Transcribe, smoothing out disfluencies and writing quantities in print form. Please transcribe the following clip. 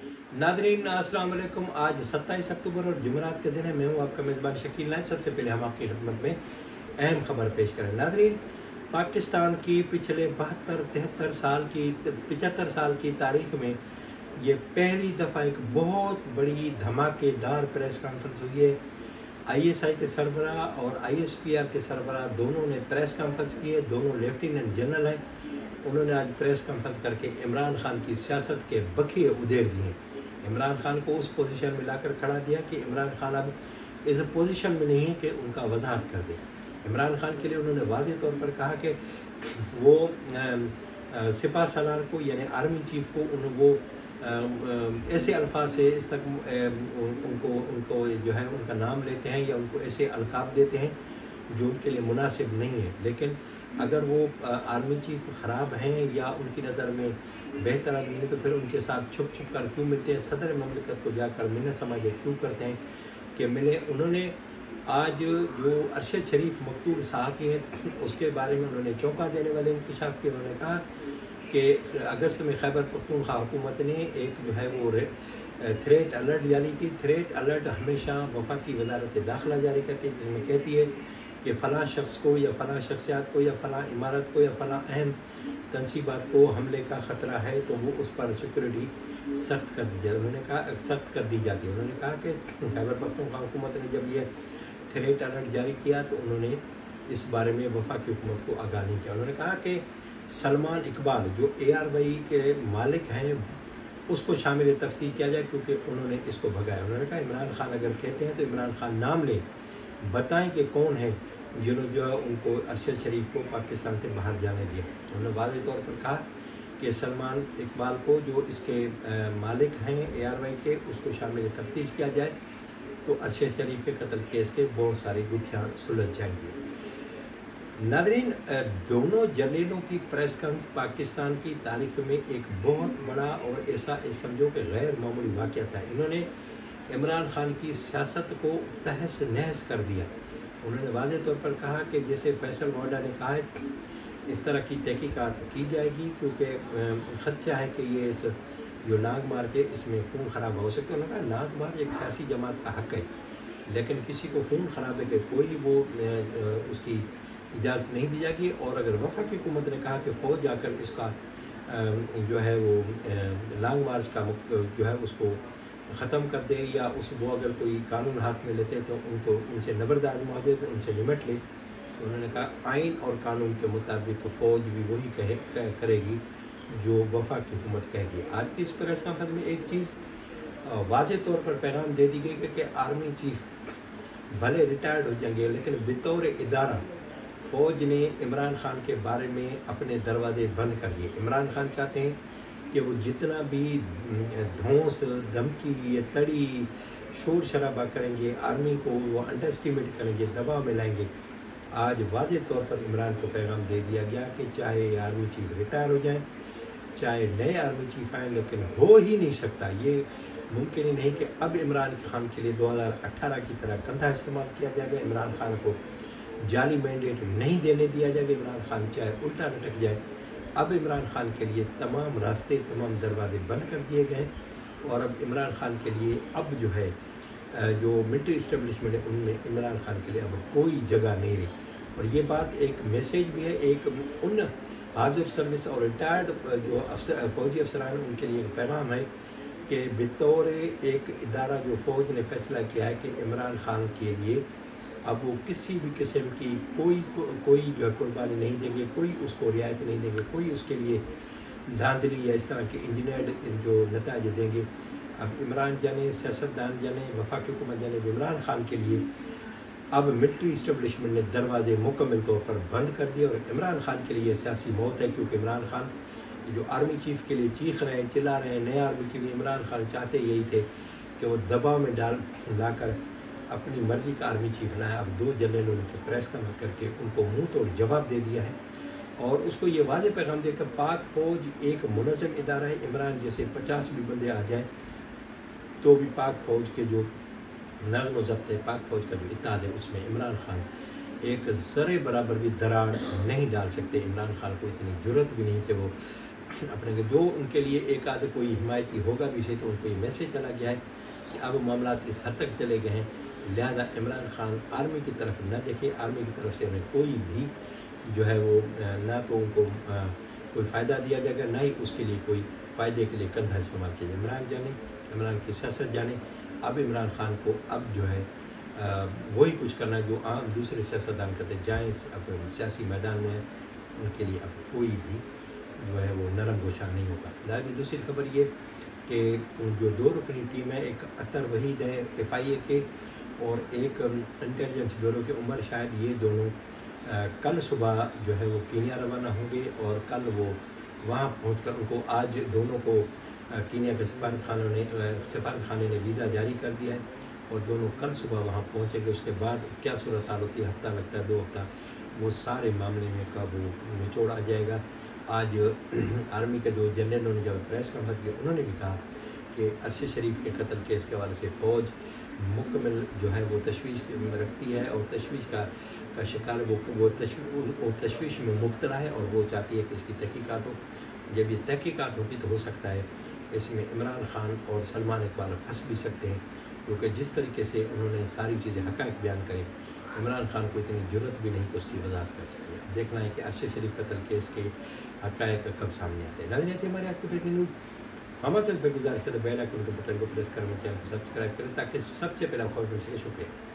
Nadreen अस्सलाम वालेकुम। आज 27 अक्टूबर और जुमेरात के दिन है। मैं हूँ आपका मेज़बान शकील नाइक। सबसे पहले हम आपकी खिदमत में अहम खबर पेश करें। नादरीन, पाकिस्तान की पिछले 75 साल की तारीख में ये पहली दफ़ा एक बहुत बड़ी धमाकेदार प्रेस कॉन्फ्रेंस हुई है। ISI के सरबराह और ISPR के सरबराह दोनों ने प्रेस कॉन्फ्रेंस की है। दोनों लेफ्टिनेंट जनरल हैं। उन्होंने आज प्रेस कॉन्फ्रेंस करके इमरान खान की सियासत के बखिए उधेड़ दिए। इमरान खान को उस पोजीशन में लाकर खड़ा दिया कि इमरान खान अब इस पोजीशन में नहीं है कि उनका वजाहत कर दे। इमरान खान के लिए उन्होंने वाज़ेह तौर पर कहा कि वो सिपा सालार को यानी आर्मी चीफ को वो ऐसे अल्फाज से इस तक उनको जो है उनका नाम लेते हैं या उनको ऐसे अलकाब देते हैं जो उनके लिए मुनासिब नहीं है। लेकिन अगर वो आर्मी चीफ ख़राब हैं या उनकी नज़र में बेहतर आदमी है तो फिर उनके साथ छुप कर क्यों मिलते हैं? सदर ममलिकत को जाकर मिलने समाजत क्यों करते हैं कि मिले? उन्होंने आज जो अरशद शरीफ मकतूल सहाफ़ी हैं उसके बारे में उन्होंने चौंका देने वाले इंकशाफ किया। उन्होंने कहा कि अगस्त में खैबर पख्तूनख्वा हुकूमत ने एक जो है वो थ्रेट अलर्ट जारी की। थ्रेट अलर्ट हमेशा वफाकी वजारत दाखिला जारी करती है, जिसमें कहती है कि फ़लाँ शख्स को या फ़लाँ शख्सियात को या फ़लाँ इमारत को या फ़लाँ अहम तनसीबात को हमले का ख़तरा है तो वो उस पर सिक्योरिटी सख्त कर दी जाए। उन्होंने कहा सख्त कर दी जाती है। उन्होंने कहा कि खैबर पख्तूनख्वा हुकूमत ने जब ये थ्रेट अलर्ट जारी किया तो उन्होंने इस बारे में वफाकी हुकूमत को आगाह नहीं किया। उन्होंने कहा कि सलमान इकबाल जो ARY के मालिक हैं उसको शामिल तफ्तीश किया जाए क्योंकि उन्होंने इसको भगाया। उन्होंने कहा इमरान खान अगर कहते हैं तो इमरान खान नाम लें, बताएं कि कौन है जिन्होंने जो है उनको अरशद शरीफ को पाकिस्तान से बाहर जाने दिया। उन्होंने वाज़ेह तौर पर कहा कि सलमान इकबाल को जो इसके मालिक हैं ARY के उसको शामिल तफ्तीश किया जाए तो अरशद शरीफ के कत्ल केस के बहुत सारी गुत्थियाँ सुलझ जाएंगी। नादरीन, दोनों जर्नलों की प्रेस कॉन्फ्रेंस पाकिस्तान की तारीख में एक बहुत बड़ा और ऐसा समझो कि गैर मामूली वाक़या था। इन्होंने इमरान खान की सियासत को तहस नहस कर दिया। उन्होंने वाज़ेह तौर पर कहा कि जैसे फैसल वाडा ने कहा है इस तरह की तहकीकात की जाएगी क्योंकि खदशा है कि ये इस जो नाग मार के इसमें खून ख़राब हो सकता है। उन्होंने कहा नाग मार एक सियासी जमात का हक़ है, लेकिन किसी को खून ख़राब है कि कोई वो उसकी इजाज़त नहीं दी जाएगी। और अगर वफाकी हुकूमत ने कहा कि फ़ौज जाकर इसका जो है वो लॉन्ग मार्च का जो है उसको ख़त्म कर दे या वो अगर कोई कानून हाथ में लेते तो उनको उनसे नबरदार मौजूद तो उनसे निमट ले। तो उन्होंने कहा आइन और कानून के मुताबिक फ़ौज भी वही करेगी जो वफाकी हुकूमत कहेगी। आज की इस प्रेस कॉन्फ्रेंस में एक चीज़ वाज़ेह तौर पर पैगाम दे दी गई कि आर्मी चीफ भले रिटायर्ड हो जाएंगे लेकिन बतौर इदारा फ़ौज ने इमरान खान के बारे में अपने दरवाजे बंद कर दिए। इमरान खान चाहते हैं कि वो जितना भी धौंस धमकी तड़ी शोर शराबा करेंगे आर्मी को वो अंडर एस्टिमेट करेंगे, दबाव में लाएंगे। आज वाज़ेह तौर पर इमरान को पैगाम दे दिया गया कि चाहे आर्मी चीफ रिटायर हो जाएं, चाहे नए आर्मी चीफ आएँ, लेकिन हो ही नहीं सकता, ये मुमकिन ही नहीं कि अब इमरान खान के लिए 2018 की तरह कंधा इस्तेमाल किया जाएगा। इमरान खान को जाली मैंडेट नहीं देने दिया जाएगा। इमरान खान चाहे उल्टा लटक जाए। अब इमरान खान के लिए तमाम रास्ते तमाम दरवाजे बंद कर दिए गए और अब इमरान खान के लिए अब जो है जो मिलिट्री इस्टेब्लिशमेंट है उनमें इमरान खान के लिए अब कोई जगह नहीं रही। और ये बात एक मैसेज भी है एक उन हाजिर सर्विस और रिटायर्ड जो फ़ौजी अफसरान उनके लिए एक पैगाम है कि बतौर एक इदारा जो फ़ौज ने फैसला किया है कि इमरान खान के लिए अब वो किसी भी किस्म की कोई जो कुर्बानी नहीं देंगे, कोई उसको रियायत नहीं देंगे, कोई उसके लिए धांधली या इस तरह के इंजीनियर्ड जो नताज देंगे। अब इमरान जाने, सियासतदान जाने, वफाकी हुकूमत जाने, इमरान खान के लिए अब मिलिट्री इस्टेब्लिशमेंट ने दरवाजे मुकम्मल तौर पर बंद कर दिए और इमरान खान के लिए सियासी मौत है क्योंकि इमरान खान जो आर्मी चीफ के लिए चीख रहे हैं, चिल्ला रहे हैं, नए आर्मी के लिए इमरान खान चाहते यही थे कि वो दबाव में लाकर अपनी मर्ज़ी का आर्मी चीफ बनाया। अब 2 जनरलों ने प्रेस कॉन्फ्रेंस करके उनको मुंह तोड़ जवाब दे दिया है और उसको ये वाज़ेह पैगाम दिया कि पाक फ़ौज एक मुनज़्ज़म इदारा है। इमरान जैसे 50 भी बंदे आ जाएँ तो भी पाक फ़ौज के जो नज़्म व ज़ब्त है, पाक फ़ौज का जो इत्तेहाद है उसमें इमरान खान एक ज़रे बराबर भी दरार नहीं डाल सकते। इमरान खान को इतनी जुर्रत भी नहीं कि वो اپنے جو ان کے لیے ایک آدھ کوئی حمایتی ہوگا بھی صحیح، تو ان کو یہ میسیج چلا گیا ہے کہ اب معاملات اس حد تک چلے گئے ہیں، لہذا عمران خان آرمی کی طرف نہ دیکھے، آرمی کی طرف سے انہیں کوئی بھی جو ہے وہ نہ تو ان کو کوئی فائدہ دیا جائے گا، نہ ہی اس کے لیے کوئی فائدے کے لیے کندھا استعمال کیا جائے۔ عمران جانے، عمران کی سیاست جانے، اب عمران خان کو اب جو ہے وہی کچھ کرنا جو عام دوسرے سیاستدان کرتے، جائیں اپنے سیاسی میدان میں، ان کے لیے اب کوئی بھی جو ہے وہ نرم گوشہ نہیں ہوگا۔ ظاہر دوسری خبر یہ کہ جو 2 رکنی ٹیم ہے، ایک اطہر وحید ہے FIA کے اور ایک انٹیلیجنس بیورو کے عمر شاہد، یہ دونوں کل صبح جو ہے وہ کینیا روانہ ہوں گے، اور کل وہ وہاں پہنچ کر ان کو آج دونوں کو کینیا کے سفارت خانے نے ویزا جاری کر دیا ہے، اور دونوں کل صبح وہاں پہنچیں گے۔ اس کے بعد کیا صورتحال ہوتی ہے، ہفتہ لگتا ہے 2 ہفتہ، وہ سارے معاملے میں کب وہ نچوڑ آ جائے گا۔ آج آرمی کے 2 جنرلوں نے جب پریس کانفرنس کی، انہوں نے بھی کہا کہ ارشد شریف کے قتل کیس کے حوالے سے فوج مکمل جو ہے وہ تشویش میں رکھتی ہے، اور تشویش کا شکار وہ تشویش میں مبتلا ہے، اور وہ چاہتی ہے کہ اس کی تحقیقات ہو۔ جب یہ تحقیقات ہوگی تو ہو سکتا ہے اس میں عمران خان اور سلمان اقبال پھنس بھی سکتے ہیں، کیونکہ جس طریقے سے انہوں نے ساری چیزیں حقائق بیان کریں، عمران خان کو اتنی جرت بھی نہیں کہ اس کی وضاحت کر سکے۔ دیکھنا ہے کہ ارشد شریف قتل کیس کے حقائق کب سامنے آتے ہیں۔ ناظرین، آتے ہمارے آج کے بریکنگ نیوز، ہم آپ سے گزارش کرتے بیل آئیکن کے بٹن کو پریس کریں، چینل کو سبسکرائب کریں تاکہ سب سے پہلے خبر مل سکے۔ شکریہ۔